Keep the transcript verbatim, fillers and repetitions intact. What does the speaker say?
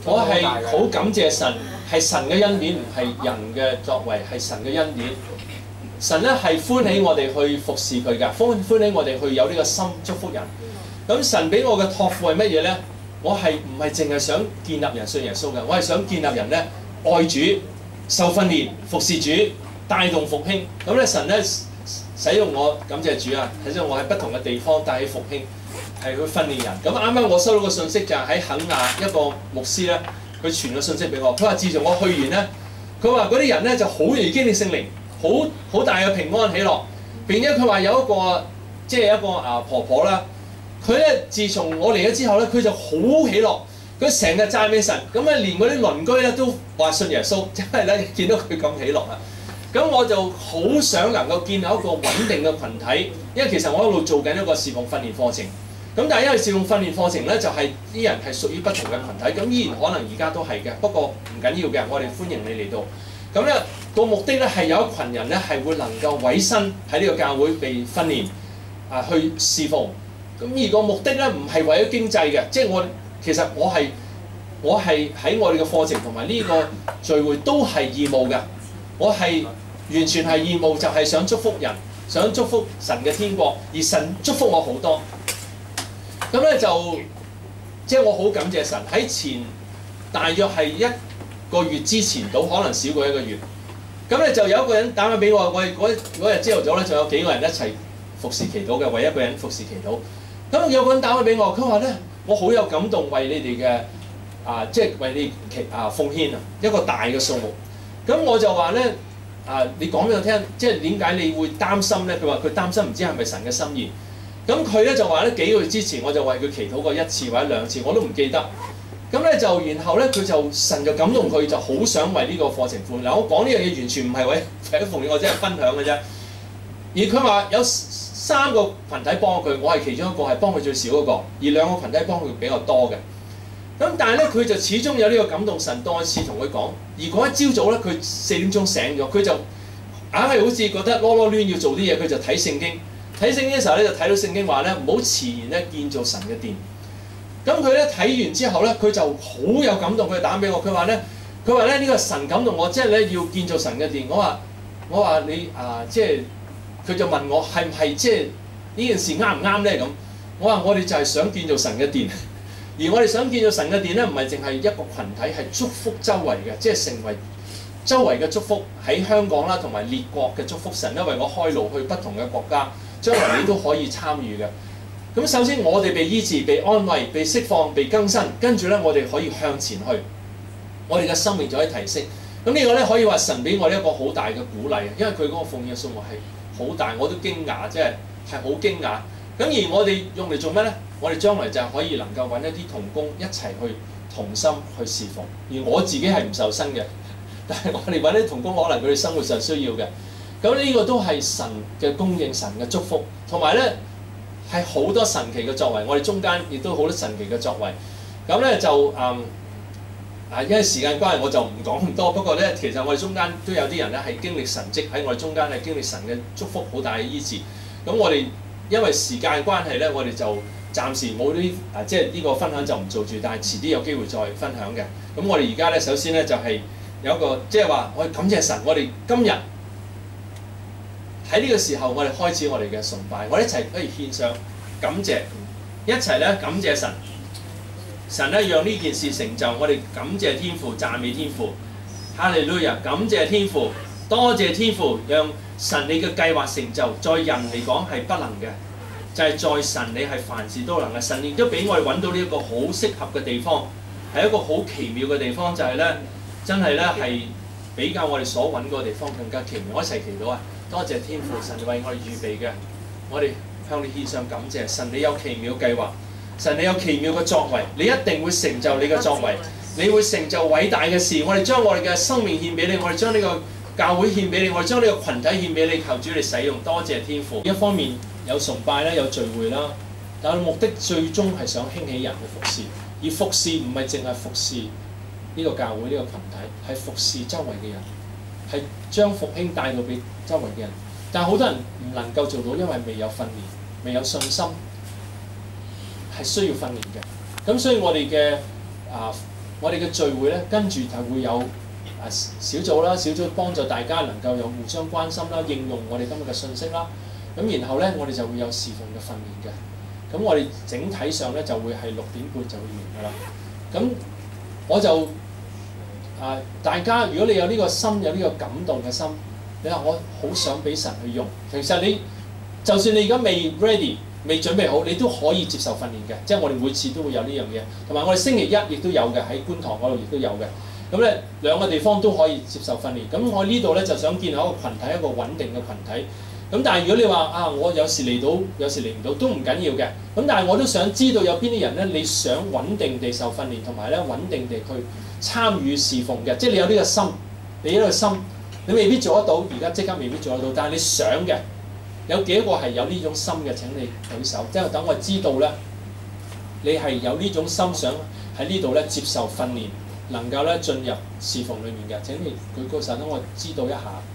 我係好感謝神，係神嘅恩典，唔係人嘅作為，係神嘅恩典。神咧係歡喜我哋去服侍佢㗎，歡歡喜我哋去有呢個心祝福人。咁神俾我嘅託付係乜嘢咧？我係唔係淨係想建立人信耶穌嘅？我係想建立人咧愛主、受訓練、服侍主、帶動復興。咁咧神咧使用我，感謝主啊！使用我喺不同嘅地方帶起復興，係去訓練人。咁啱啱我收到個信息就係喺肯亞一個牧師咧，佢傳個信息俾我。佢話自從我去完咧，佢話嗰啲人咧就好容易經歷聖靈。好好大嘅平安喜樂，並且佢話有一個即係一個啊婆婆啦，佢咧自從我嚟咗之後咧，佢就好喜樂，佢成日讚美神，咁咧連嗰啲鄰居咧都話信耶穌，因為咧見到佢咁喜樂啊，咁我就好想能夠建立一個穩定嘅群體，因為其實我一路做緊一個侍奉訓練課程，咁但係因為侍奉訓練課程咧就係、是、啲人係屬於不同嘅群體，咁依然可能而家都係嘅，不過唔緊要嘅，我哋歡迎你嚟到。咁咧個目的咧係有一群人咧係會能夠委身喺呢個教會被訓練啊去侍奉。咁而個目的咧唔係為咗經濟嘅，即係我其實我係我係喺我哋嘅課程同埋呢個聚會都係義務嘅。我係完全係義務，就係想祝福人，想祝福神嘅天國，而神祝福我好多。咁咧就即係我好感謝神喺前大約係一個月之前到，可能少過一個月，咁咧就有一個人打電話俾我，我嗰嗰日朝頭早咧，仲有幾個人一齊服侍祈禱嘅，為一個人服侍祈禱。咁有個人打電話俾我，佢話咧我好有感動，為你哋嘅啊，即係為你祈啊奉獻啊一個大嘅數目。咁我就話咧啊，你講俾我聽，即係點解你會擔心咧？佢話佢擔心唔知係咪神嘅心意。咁佢咧就話咧幾個月之前我就為佢祈禱過一次或者兩次，我都唔記得。咁咧就然後咧佢就神就感動佢，就好想為呢個課程付。嗱，我講呢樣嘢完全唔係為為咗奉獻，我只係分享嘅啫。而佢話有三個群體幫佢，我係其中一個係幫佢最少嗰個，而兩個群體幫佢比較多嘅。咁但係咧佢就始終有呢個感動，神多一次同佢講。而嗰一朝早咧，佢四點鐘醒咗，佢就硬係好似覺得囉囉攣要做啲嘢，佢就睇聖經。睇聖經嘅時候咧，就睇到聖經話咧，唔好遲延咧建造神嘅殿。咁佢咧睇完之後咧，佢就好有感動，佢就打俾我。佢話咧，佢話咧呢個神感動我，即係咧要建造神嘅殿。我話我話你啊，即係佢就問我係唔係即係呢件事啱唔啱咧咁？我話我哋就係想建造神嘅殿，而我哋想建造神嘅殿咧，唔係淨係一個群體，係祝福周圍嘅，即係成為周圍嘅祝福喺香港啦，同埋列國嘅祝福。神咧為我開路去不同嘅國家，將來你都可以參與嘅。咁首先我哋被醫治、被安慰、被釋放、被更新，跟住咧我哋可以向前去，我哋嘅生命就可以提升。咁呢個咧可以話神俾我一個好大嘅鼓勵，因為佢嗰個奉獻數目係好大，我都驚訝，即係係好驚訝。咁而我哋用嚟做咩咧？我哋將來就係可以能夠揾一啲同工一齊去同心去侍奉。而我自己係唔受薪嘅，但係我哋揾啲同工，可能佢哋生活上需要嘅。咁呢個都係神嘅供應、神嘅祝福，同埋咧。係好多神奇嘅作為，我哋中間亦都好多神奇嘅作為。咁咧就誒啊、嗯，因為時間關係，我就唔講咁多。不過咧，其實我哋中間都有啲人咧係經歷神蹟，喺我哋中間係經歷神嘅祝福，好大嘅醫治。咁我哋因為時間關係咧，我哋就暫時冇啲啊，即係呢個分享就唔做住，但係遲啲有機會再分享嘅。咁我哋而家咧，首先咧就係、是、有一個即係話，我哋感謝神，我哋今日。喺呢個時候，我哋開始我哋嘅崇拜，我哋一齊可以獻上感謝，一齊咧感謝神。神咧讓呢件事成就，我哋感謝天父，讚美天父，哈利路亞！感謝天父，多謝天父，讓神你嘅計劃成就，在人嚟講係不能嘅，就係、是、在神你係凡事都能嘅。神亦都俾我哋揾到呢一個好適合嘅地方，係一個好奇妙嘅地方，就係、是、咧真係咧係比較我哋所揾嗰個地方更加奇妙。我一齊祈禱啊！多謝天父，神為我哋預備嘅，我哋向你獻上感謝。神你有奇妙計劃，神你有奇妙嘅作為，你一定會成就你嘅作為，你會成就偉大嘅事。我哋將我哋嘅生命獻俾你，我哋將呢個教會獻俾你，我哋將呢個群體獻俾你，求主你使用。多謝天父。一方面有崇拜啦，有聚會啦，但係目的最終係想興起人嘅服侍，而服侍唔係淨係服侍呢個教會呢個群體，係服侍周圍嘅人。係將復興帶到俾周圍嘅人，但係好多人唔能夠做到，因為未有訓練、未有信心，係需要訓練嘅。咁所以我哋嘅啊我哋嘅聚會咧，跟住就會有啊小組啦，小組幫助大家能夠有互相關心啦，應用我哋今日嘅信息啦。咁然後咧，我哋就會有侍奉嘅訓練嘅。咁我哋整體上咧就會係六點半就會完㗎啦。咁我就啊，大家如果你有呢個心，有呢個感動嘅心，你話我好想俾神去用，其實你就算你而家未 ready， 未準備好，你都可以接受訓練嘅。即係我哋每次都會有呢樣嘢，同埋我哋星期一亦都有嘅，喺觀塘嗰度亦都有嘅。咁咧兩個地方都可以接受訓練。咁我呢度咧就想建立一個群體，一個穩定嘅群體。咁但係如果你話啊，我有時嚟到，有時嚟唔到，都唔緊要嘅。咁但係我都想知道有邊啲人咧，你想穩定地受訓練，同埋咧穩定地去參與侍奉嘅，即係你有呢個心，你有呢個心，你未必做得到，而家即刻未必做得到，但係你想嘅，有幾個係有呢種心嘅？請你舉手，即係等我知道咧，你係有呢種心想喺呢度咧接受訓練，能夠咧進入侍奉裡面嘅。請你舉高手，等我知道一下。